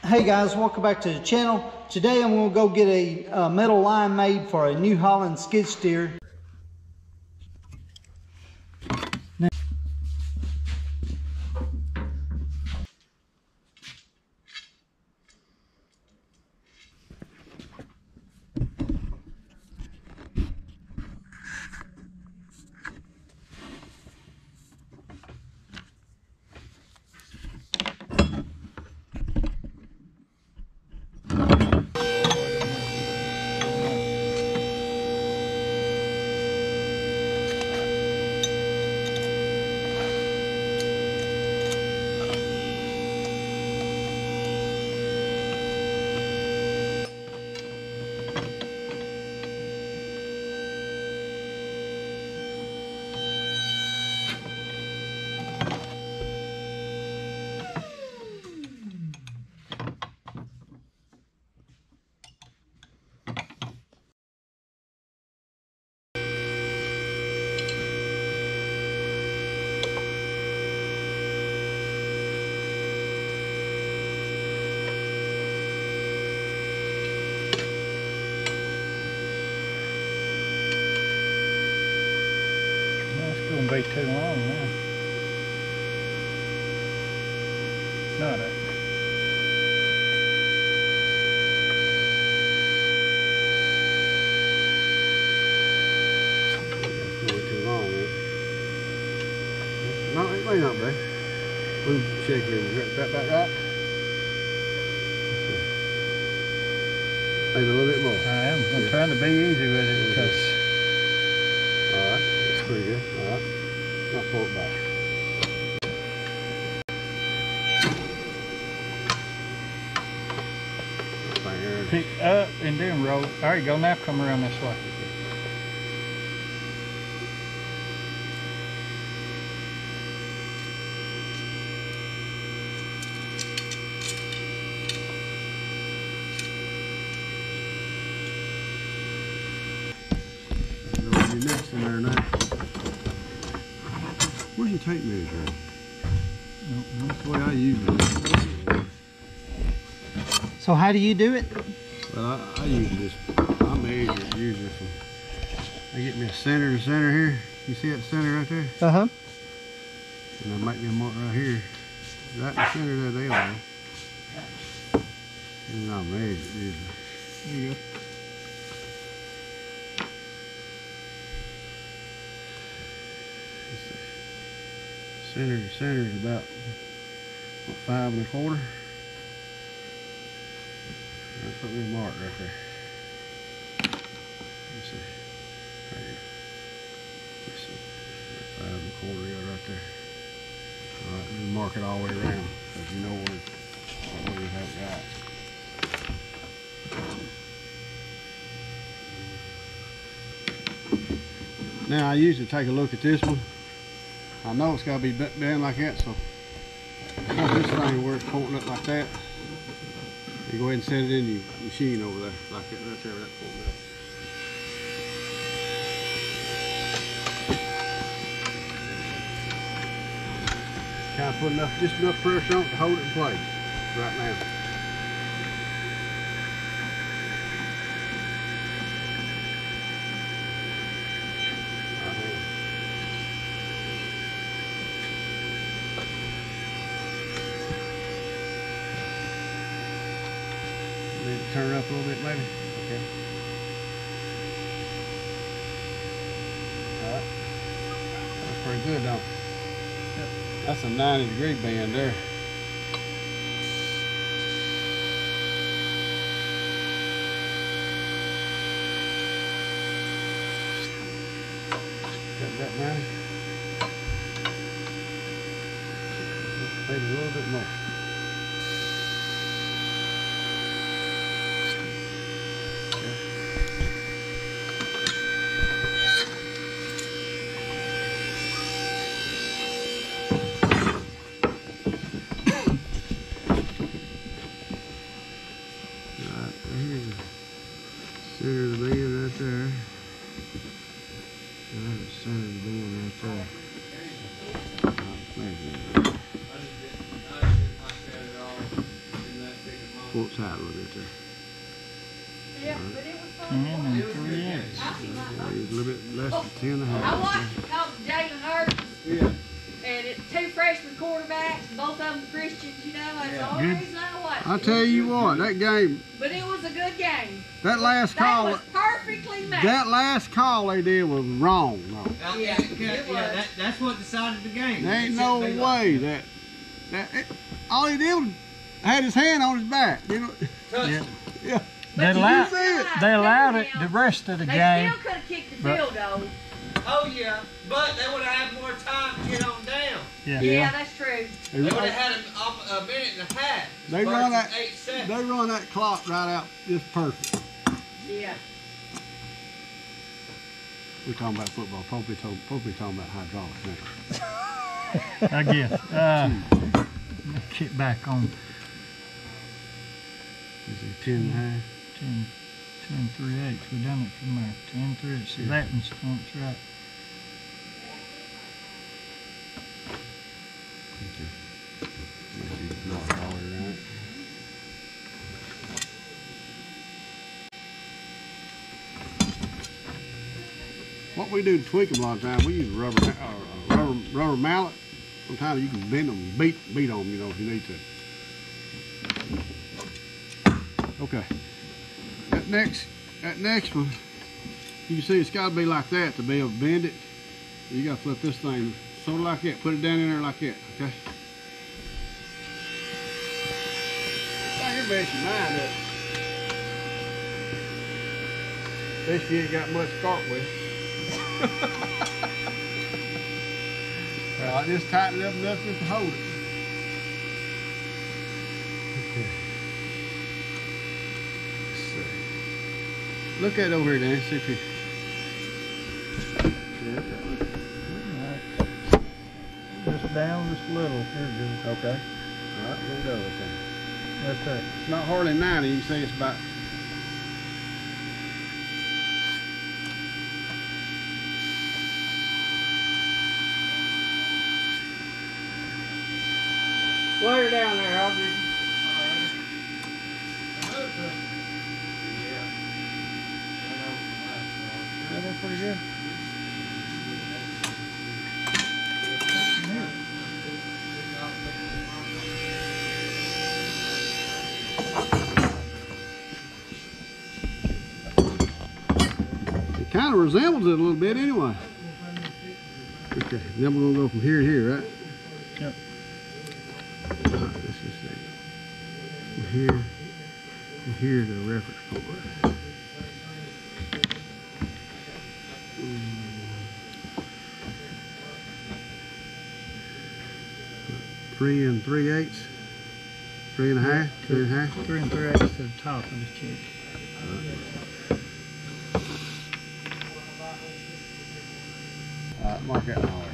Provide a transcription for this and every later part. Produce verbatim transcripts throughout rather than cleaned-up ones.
Hey guys, welcome back to the channel. Today I'm going to go get a uh, metal line made for a New Holland skid steer. Be too long now. Not it. That's going too long, man. No, it may not be. We'll check it. Is that about right? Maybe a little bit more. I am. I'm yeah. trying to be easy with it because. All right, that's pretty good. All right. I'll pull it back. Pick up and then roll. There you go. Now come around this way. Your next in there now. Where's your tape measure? No, that's the way I use it. So how do you do it? Well, I, I use this. I measure it usually from. I get me a center to center here. You see that center right there? Uh huh. And I make me a mark right here, right in the center of that L. And I measure it usually. There you go. Center to center is about what, five and a quarter. I'll put me a mark right there. Let's see. Right here. Let's see. Five and a quarter yeah, right there. Alright, and then mark it all the way around so you know where, where you have it got. Now I usually take a look at this one. I know it's got to be bent like that, so cut this thing where it's pointing up like that. You go ahead and set it in your machine over there, like that, right there, right pointing up. Kind of put enough, just enough pressure on it to hold it in place right now. Turn it up a little bit maybe. Okay. Alright. That's pretty good though. Yep. That's a ninety degree bend there. Got that ninety. Maybe a little bit more. Center of the band right there. Right, center of the band right there. Pull it tight a little bit there. Yeah, but it was fun. Ten and three eighths. A little bit less than ten and a I half. watched Coach Jalen Hurts Yeah. and it, two freshman quarterbacks, both of them Christians, you know. That's the only Good. reason I watched I it. tell you what, that game, But it was a good game. that last That call, was perfectly made. that last call they did was wrong. No. Yeah, Yeah, yeah, it was. yeah that, that's what decided the game. There ain't It no shouldn't be like way that. that, that it, all he did was had his hand on his back. You know, Touch. Yeah. yeah. They But you allowed, see it? they allowed it now, the rest of the They game. still could have kicked the but- field goal. Oh yeah, but they would have had more time to get on down. Yeah. Yeah, Yeah. that's true. They would have had a, up a minute and a half. They run versus that- eight seconds. They run that clock right out just perfect. Yeah. We're talking about football. Probably talking, probably talking about hydraulics now. I guess. Uh, let's get back on Is it ten and a half? ten, ten, three eighths. We done it from there. ten, three eighths. See, that one's points right. Make you knock it all the way right. What we do to tweak them a lot of times, we use a rubber, uh, rubber, rubber mallet. Sometimes you can bend them and beat, beat on them, you know, if you need to. Okay. That next, that next one, you can see it's got to be like that to be able to bend it. You got to flip this thing sort of like that. Put it down in there like that, okay? Now you're messing your mind up. This you ain't got much to start with. Well, I just tighten it up enough just to hold it. Okay. Let's see. Look at it over here, Dan. See if you. Just down just a little. Here it goes. Okay. All right, we'll go with that. That's it. It's not hardly ninety. You can see it's about. Lay her down there, I'll be. Yeah, that's pretty good. It kind of resembles it a little bit anyway. Okay, then we're going to go from here to here, right? Yep. All right, let's just see. From here, from here to the reference point. Three and three eighths. Three and a half. Three and a half. Three and three eighths to the top of the chick. All right, mark that all right.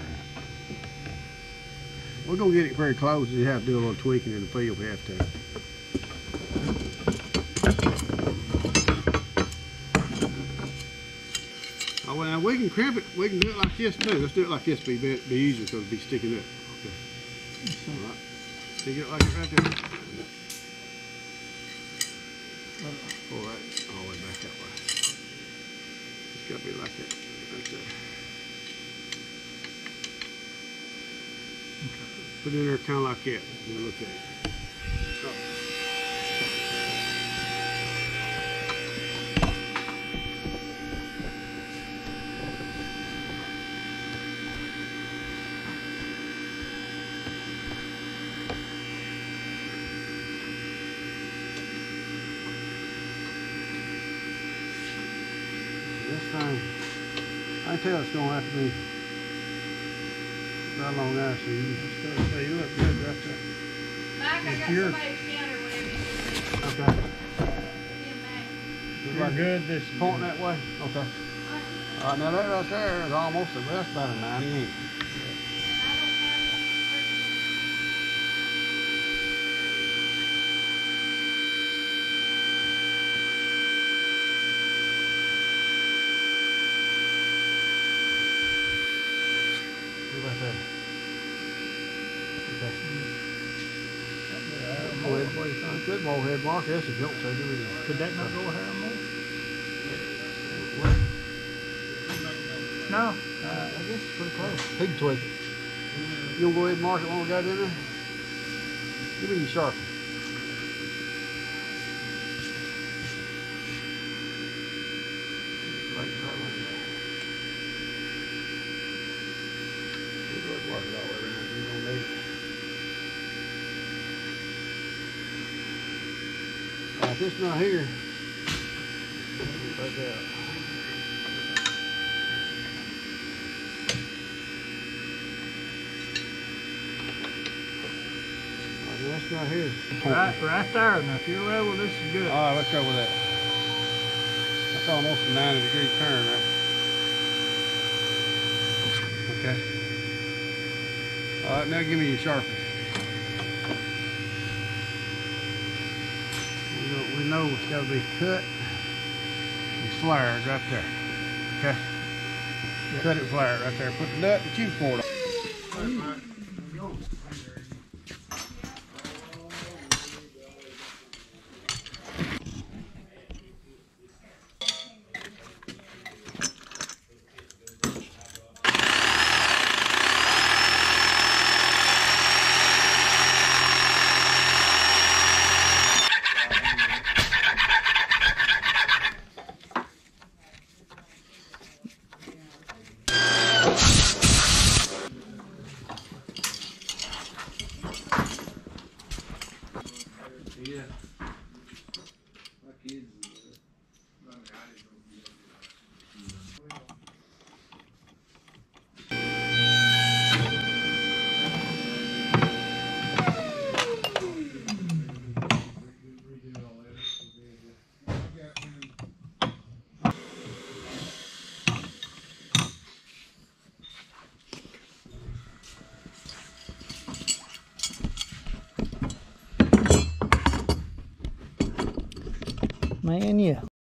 We're gonna get it very close. You have to do a little tweaking in the field if we have to. Oh, well, now we can crimp it. We can do it like this too. Let's do it like this. Be be, be easier because it'll be sticking up. Okay. All right. Stick it like it right there. Pull that all the way back that way. It's got to be like that. Right there. Put it in there kind of like that. We'll look at it. So. This thing, I can tell it's going to have to be right along there, so you just so you look good right there. Mike, I got You're- somebody's counter whenever you need me. Okay. Me and Mac. You're good this Pointing that way? Okay. All right, now that right there is almost, a, that's about a ninety inch. I don't have What about that? Okay. What do you think? Good ball head mark. That's a jolt so do we? Could that not go a hair more? No. Uh, I guess it's pretty close. Pig twig. You wanna go ahead and mark it when we got it in there? Give me your sharpie. Right, right like that. We'll go ahead and mark it all the way around. You don't need it. All right, this right here. Right there. That's right here. Right, right there. Now, if you're level, this is good. All right, let's go with that. That's almost a ninety degree turn, right? Okay. All right, now give me your Sharpie. We know, we know it's got to be cut and flared right there. Okay. Yep. Cut it and flare it right there. Put the nut and tube cord on. Yeah. My kids. Man, yeah.